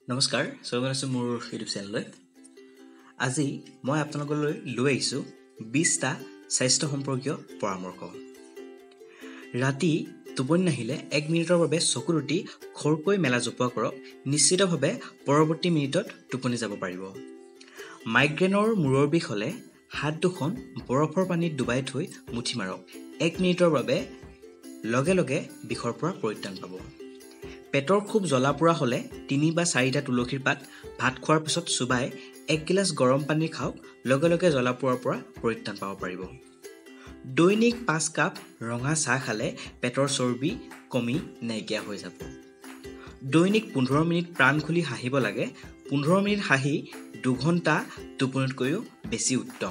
নমস্কাৰ স্বাগতম আছে মোৰ ইউটিউব চেনেললৈ আজি মই আপোনালোকলৈ লৈ আহিছোঁ 20টা স্বাস্থ্য সম্পৰ্কীয় পৰামৰ্শ ৰাতি টোপনি নাহিলে 1 মিনিটৰ বাবে চকু দুটি খৰকৈ মেলা জপোৱা কৰক নিশ্চিতভাৱে পৰৱৰ্তী মিনিটত টোপনি যাব পাৰিব মাইগ্ৰেনৰ মূৰৰ বিষ হ'লে হাত দুখন বৰফৰ পানীত ডুবাই থৈ মুঠি মাৰক 1 মিনিটৰ বাবে লগে লগে বিষৰ পৰা পৰিত্ৰাণ পাব পেটৰ খুব জ্বলা-পোৰা হ'লে 3 বা 4টা তুলসীৰ পাত ভাত খোৱাৰ পিছত চুবাই 1 গিলাচ গৰম পানী খাওক লগে লগে জ্বলা-পোৰাৰ পৰা পৰিত্ৰাণ পাব পাৰিব দৈনিক 5 কাপ ৰঙা চাহ খালে পেটৰ চৰ্বি কমি নাইকিয়া হৈ যাব দৈনিক 15 মিনিট প্ৰাণ খুলি হাঁহিব লাগে 15 মিনিট হাঁহি 2 ঘণ্টা টোপনিতকৈও বেছি উত্তম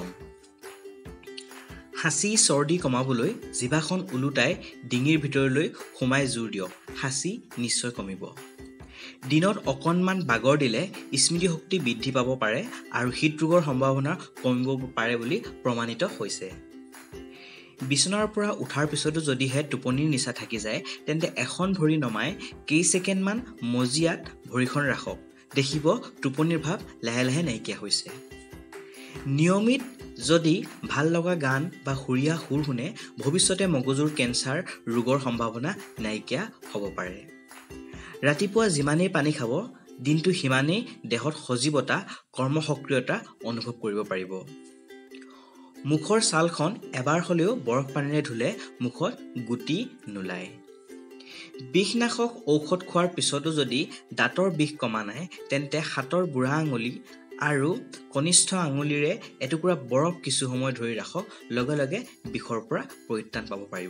হাঁচি চৰ্দি কমাবলৈ জিভাখন উলুটাই ডিঙিৰ ভিতৰলৈ সোমাই জোৰ দিয়ক হাঁচি নিশ্চয় কমিব দিনত অকণমান বাগৰ দিলে স্মৃতি শক্তি বৃদ্ধি পাব পাৰে আৰু হৃদৰোগৰ সম্ভাৱনা কমিব পাৰে বুলি প্ৰমাণিত হৈছে বিছনাৰ পৰা উঠাৰ পিছতো যদিহে টোপনিৰ নিচা থাকি যায় তেন্তে এখন ভৰি নমাই কেইছেকেণ্ডমান মজিয়াত ভৰিখন ৰাখক দেখিব টোপনিৰ ভাৱ লাহে লাহে নাইকিয়া হৈছে নিয়মিত যদি ভাল লগা গান বা সুৰীয়া সুৰ শুনে ভৱিষ্যতে মগজুৰ কেঞ্চাৰ ৰোগৰ সম্ভাৱনা নাইকিয়া হ'ব পাৰে ৰাতিপুৱা যিমানেই পানী খাব দিনটো সিমানেই দেহত সজীৱতা কৰ্মসক্ৰিয়তা অনুভৱ কৰিব পাৰিব মুখৰ ছালখন এবাৰ হ'লেও বৰফ পানীৰে ধুলে মুখত গুটি নোলায় বিষনাশক ঔষধ খোৱাৰ পিছতো যদি দাঁতৰ বিষ কমা নাই তেন্তে হাতৰ বুঢ়া আঙুলি আৰু কনিষ্ঠ আঙুলিৰে এটুকুৰা বৰফ কিছু সময় ধৰি ৰাখক লগে লগে বিষৰ পৰা পৰিত্ৰাণ পাব পাৰিব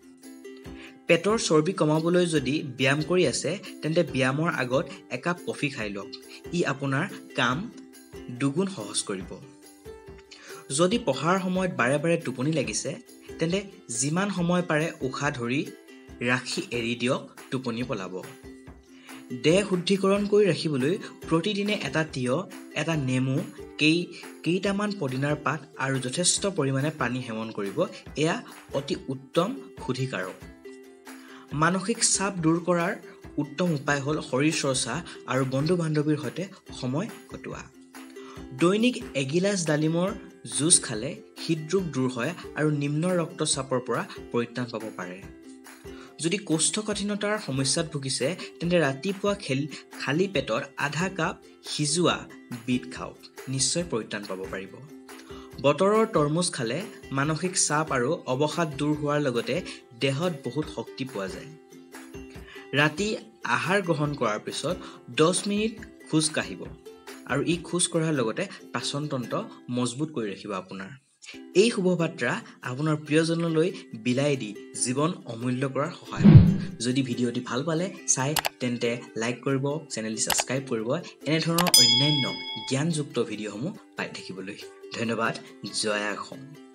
পেটৰ চৰ্বি কমাবলৈ যদি ব্যায়াম কৰি আছে তেন্তে ব্যায়ামৰ আগত একাপ কফি খাই লওক ই আপোনাৰ কাম দুগুণ সহজ কৰিব যদি পঢ়াৰ সময়ত বাৰে বাৰে টোপনি লাগিছে তেন্তে যিমান সময় পাৰে উশাহ ধৰি ৰাখি এৰি দিয়ক টোপনি পলাব দেহ শুদ্ধিকৰণ কৰি ৰাখিবলৈ প্ৰতিদিনে এটা তিয়হ এটা নেমু কেইটামান পদিনাৰ পাত আৰু যথেষ্ট পৰিমাণে পানী সেৱন কৰিব এয়া অতি উত্তম শুদ্ধিকাৰক মানসিক চাপ দূৰ কৰাৰ উত্তম উপায় হ'ল শৰীৰ চৰ্চা আৰু বন্ধু-বান্ধৱীৰ সৈতে সময় কটোৱা দৈনিক এগিলাচ ডালিমৰ জুচ খালে হৃদৰোগ দূৰ হয় আৰু নিম্ন ৰক্তচাপৰ পৰা পৰিত্ৰাণ পাব পাৰে যদি কোষ্ঠকাঠিন্যতাৰ সমস্যাত ভুগিছে তেন্তে ৰাতিপুৱা খালী পেটত আধা কাপ সিজোৱা বিট খাওক নিশ্চয় পৰিত্ৰাণ পাব পাৰিব বতৰৰ তৰমুজ খালে মানসিক চাপ আৰু অৱসাদ দূৰ হোৱাৰ লগতে দেহত বহুত শক্তি পোৱা যায় ৰাতি আহাৰ গ্ৰহণ কৰাৰ পিছত 10 মিনিট খোজ কাঢ়িব আৰু ই খোজ কঢ়াৰ লগতে পাচন তন্ত্ৰ মজবুত কৰি ৰাখিব আপোনাৰ এই শুভবাৰ্তা আপোনাৰ প্ৰিয়জনলৈ বিলাই দি জীৱন অমূল্য কৰাৰ সহায় হ'ব যদি ভিডিঅ'টি ভাল পালে চাই তেন্তে লাইক কৰিব চেনেলটি ছাবস্ক্ৰাইব কৰিব এনে ধৰণৰ অন্যান্য জ্ঞানযুক্ত ভিডিঅ'সমূহ পাই থাকিবলৈ ধন্যবাদ জয় অসম